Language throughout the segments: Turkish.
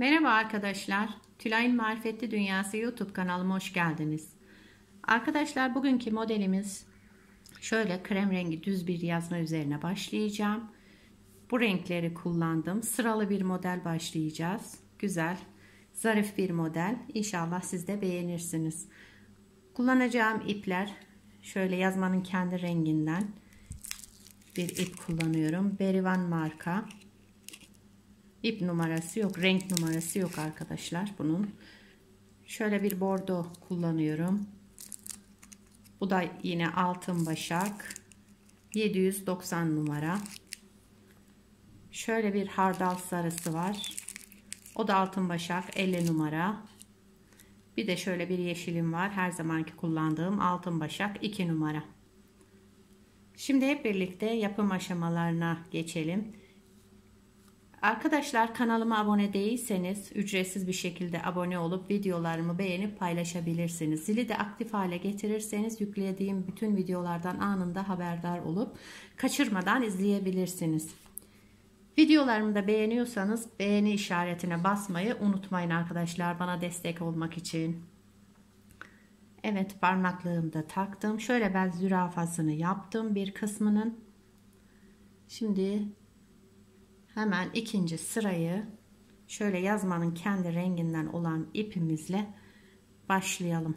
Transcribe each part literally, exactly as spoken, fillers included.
Merhaba arkadaşlar. Tülay'ın Marifetli Dünyası YouTube kanalıma hoş geldiniz. Arkadaşlar bugünkü modelimiz şöyle krem rengi düz bir yazma üzerine başlayacağım. Bu renkleri kullandım. Sıralı bir model başlayacağız. Güzel, zarif bir model. İnşallah siz de beğenirsiniz. Kullanacağım ipler şöyle yazmanın kendi renginden bir ip kullanıyorum. Berivan marka. İp numarası yok, renk numarası yok arkadaşlar bunun. Şöyle bir bordo kullanıyorum. Bu da yine altın başak yedi yüz doksan numara. Şöyle bir hardal sarısı var. O da altın başak elli numara. Bir de şöyle bir yeşilim var. Her zamanki kullandığım altın başak iki numara. Şimdi hep birlikte yapım aşamalarına geçelim. Arkadaşlar kanalıma abone değilseniz ücretsiz bir şekilde abone olup videolarımı beğenip paylaşabilirsiniz. Zili de aktif hale getirirseniz yüklediğim bütün videolardan anında haberdar olup kaçırmadan izleyebilirsiniz. Videolarımı da beğeniyorsanız beğeni işaretine basmayı unutmayın arkadaşlar, bana destek olmak için. Evet, parmaklığımı da taktım. Şöyle ben zürafasını yaptım bir kısmının. Şimdi hemen ikinci sırayı şöyle yazmanın kendi renginden olan ipimizle başlayalım.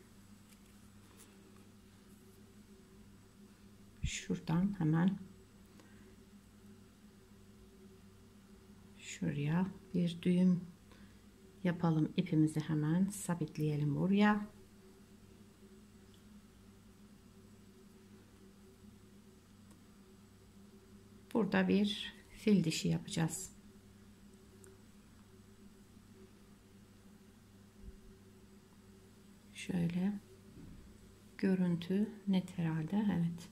Şuradan hemen şuraya bir düğüm yapalım. İpimizi hemen sabitleyelim buraya. Burada bir fil dişi yapacağız. Şöyle görüntü net herhalde. Evet.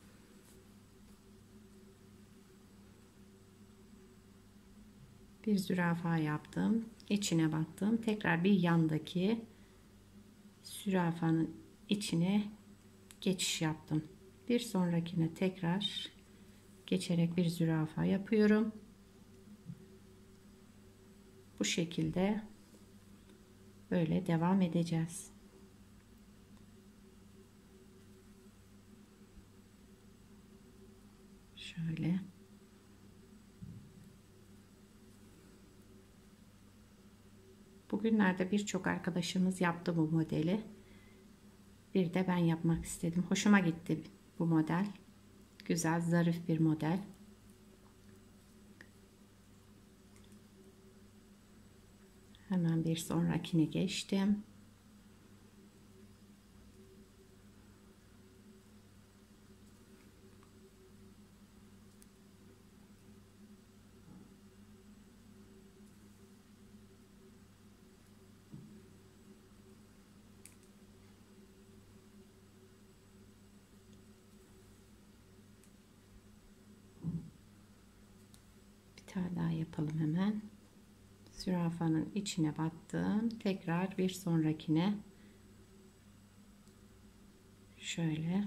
Bir zürafa yaptım. İçine battım. Tekrar bir yandaki zürafanın içine geçiş yaptım. Bir sonrakine tekrar geçerek bir zürafa yapıyorum. Bu şekilde böyle devam edeceğiz. Şöyle. Bugünlerde birçok arkadaşımız yaptı bu modeli. Bir de ben yapmak istedim. Hoşuma gitti bu model. Güzel, zarif bir model. Hemen bir sonrakini geçtim. Bir tane daha yapalım hemen. Zürafanın içine battım. Tekrar bir sonrakine şöyle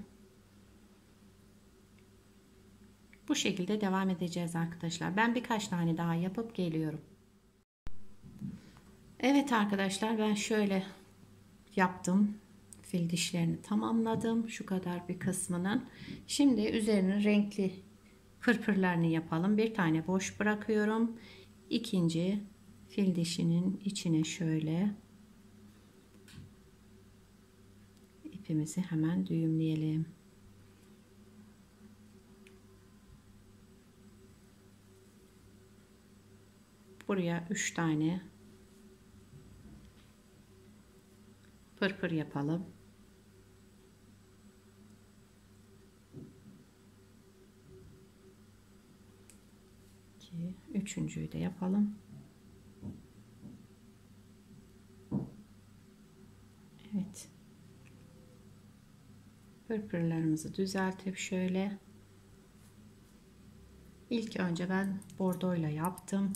bu şekilde devam edeceğiz arkadaşlar. Ben birkaç tane daha yapıp geliyorum. Evet arkadaşlar, ben şöyle yaptım. Fil dişlerini tamamladım. Şu kadar bir kısmının. Şimdi üzerine renkli pırpırlarını yapalım. Bir tane boş bırakıyorum. İkinci fil dişinin içine şöyle ipimizi hemen düğümleyelim. Buraya üç tane pırpır yapalım. İki, üçüncüyü de yapalım. Evet. Pırpırlarımızı düzeltip şöyle ilk önce ben bordoyla yaptım.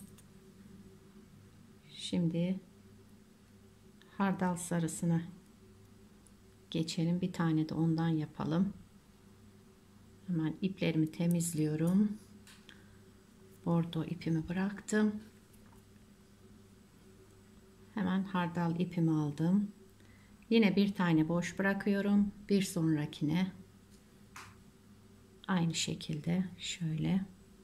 Şimdi hardal sarısına geçelim. Bir tane de ondan yapalım. Hemen iplerimi temizliyorum. Bordo ipimi bıraktım. Hemen hardal ipimi aldım. Yine bir tane boş bırakıyorum. Bir sonrakine aynı şekilde şöyle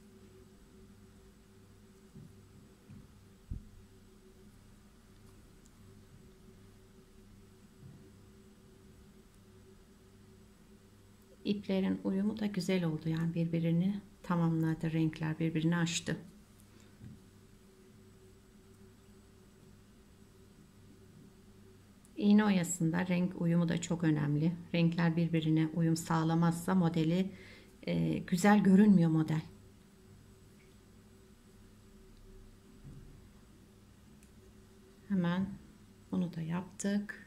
iplerin uyumu da güzel oldu. Yani birbirini tamamladı. Renkler birbirini açtı. İğne oyasında renk uyumu da çok önemli. Renkler birbirine uyum sağlamazsa modeli e, güzel görünmüyor model. Hemen bunu da yaptık.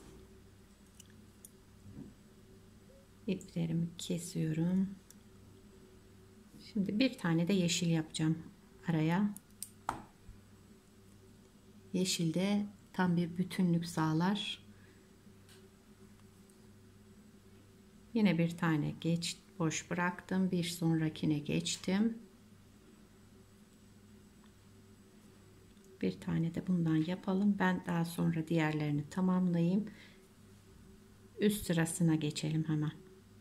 İplerimi kesiyorum. Şimdi bir tane de yeşil yapacağım araya. Yeşilde tam bir bütünlük sağlar. Yine bir tane geç boş bıraktım. Bir sonrakine geçtim. Bir tane de bundan yapalım. Ben daha sonra diğerlerini tamamlayayım. Üst sırasına geçelim hemen.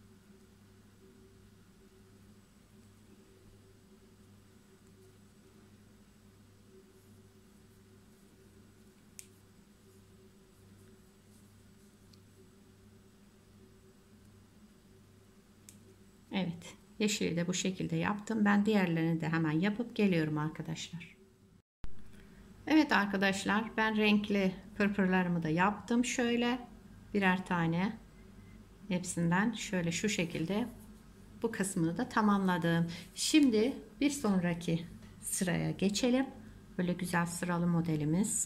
Evet, yeşili de bu şekilde yaptım. Ben diğerlerini de hemen yapıp geliyorum arkadaşlar. Evet arkadaşlar, ben renkli pırpırlarımı da yaptım. Şöyle birer tane hepsinden şöyle şu şekilde bu kısmını da tamamladım. Şimdi bir sonraki sıraya geçelim. Böyle güzel sıralı modelimiz.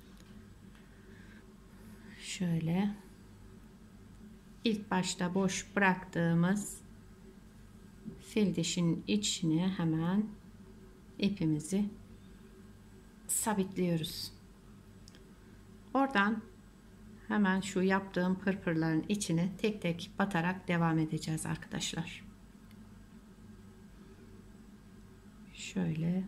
Şöyle ilk başta boş bıraktığımız fil dişinin içine hemen ipimizi sabitliyoruz. Oradan hemen şu yaptığım pırpırların içine tek tek batarak devam edeceğiz arkadaşlar. Şöyle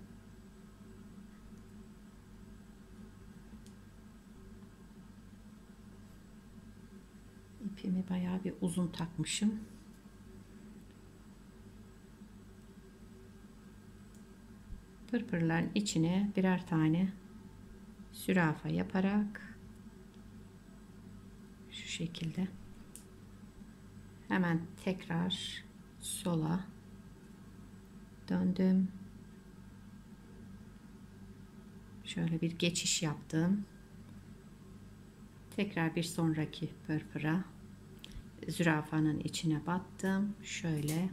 ipimi bayağı bir uzun takmışım. Pırpırların içine birer tane zürafa yaparak şu şekilde hemen tekrar sola döndüm. Şöyle bir geçiş yaptım. Tekrar bir sonraki pırpıra zürafanın içine battım. Şöyle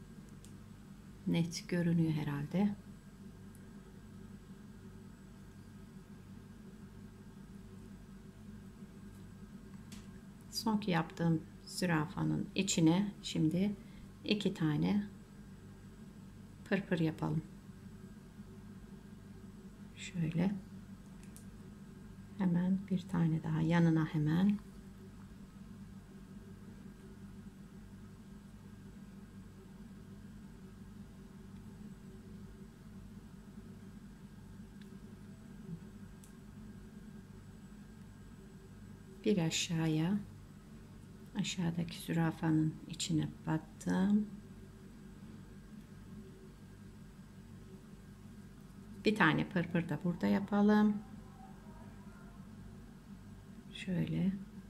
net görünüyor herhalde. Sonki yaptığım zürafanın içine şimdi iki tane pırpır yapalım. Şöyle hemen bir tane daha yanına hemen bir aşağıya aşağıdaki zürafanın içine battım. Bir tane pırpır da burada yapalım. Şöyle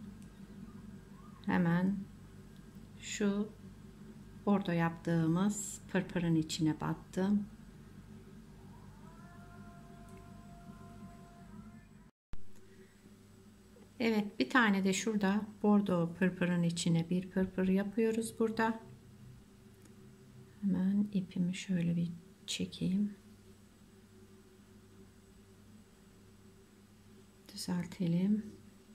hemen şu bordo yaptığımız pırpırın içine battım. Evet, bir tane de şurada bordo pırpırın içine bir pırpır yapıyoruz burada. Hemen ipimi şöyle bir çekeyim. Düzeltelim.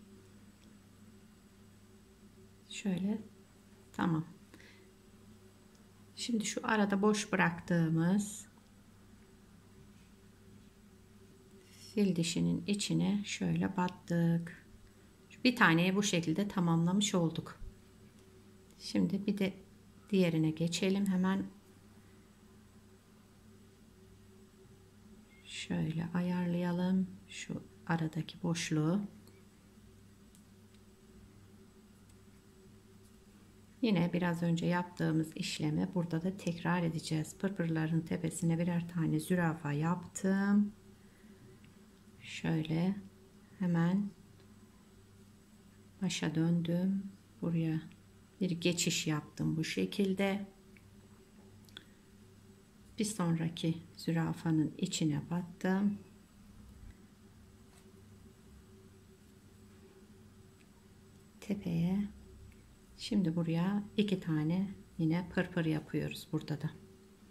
Şöyle tamam. Şimdi şu arada boş bıraktığımız fil dişinin içine şöyle battık. Bir taneyi bu şekilde tamamlamış olduk. Şimdi bir de diğerine geçelim hemen. Şöyle ayarlayalım. Şu aradaki boşluğu. Yine biraz önce yaptığımız işlemi burada da tekrar edeceğiz. Pırpırların tepesine birer tane zürafa yaptım. Şöyle hemen başa döndüm. Buraya bir geçiş yaptım bu şekilde. Bir sonraki zürafanın içine battım. Tepeye. Şimdi buraya iki tane yine pırpır yapıyoruz burada da.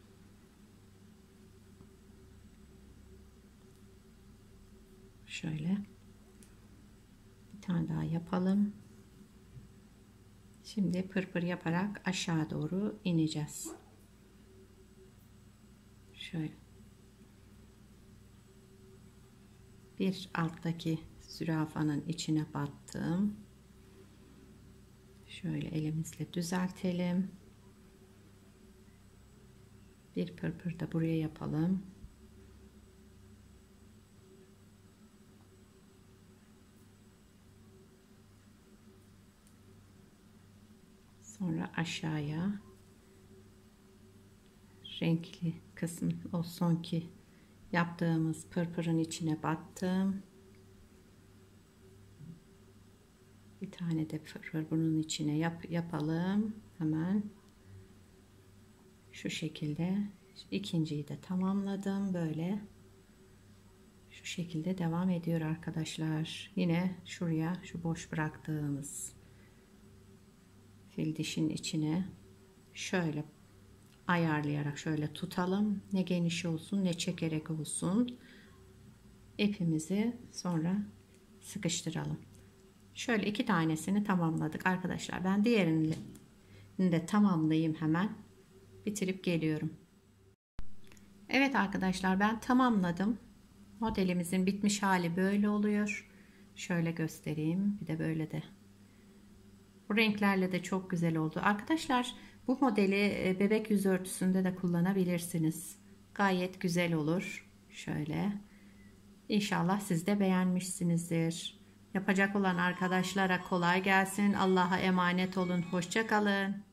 Şöyle bir tane daha yapalım. Şimdi pırpır yaparak aşağı doğru ineceğiz. Şöyle bir alttaki zürafanın içine battım. Şöyle elimizle düzeltelim. Bir pırpır da buraya yapalım. Sonra aşağıya renkli kısım, o sonki yaptığımız pırpırın içine battım. Bir tane de pırpır bunun içine yap, yapalım hemen. Şu şekilde ikinciyi de tamamladım. Böyle şu şekilde devam ediyor arkadaşlar. Yine şuraya şu boş bıraktığımız fil dişin içine şöyle ayarlayarak şöyle tutalım. Ne geniş olsun ne çekerek olsun. İpimizi sonra sıkıştıralım. Şöyle iki tanesini tamamladık arkadaşlar. Ben diğerini de tamamlayayım hemen. Bitirip geliyorum. Evet arkadaşlar, ben tamamladım. Modelimizin bitmiş hali böyle oluyor. Şöyle göstereyim. Bir de böyle de. Bu renklerle de çok güzel oldu. Arkadaşlar bu modeli bebek yüz örtüsünde de kullanabilirsiniz. Gayet güzel olur. Şöyle. İnşallah siz de beğenmişsinizdir. Yapacak olan arkadaşlara kolay gelsin. Allah'a emanet olun. Hoşça kalın.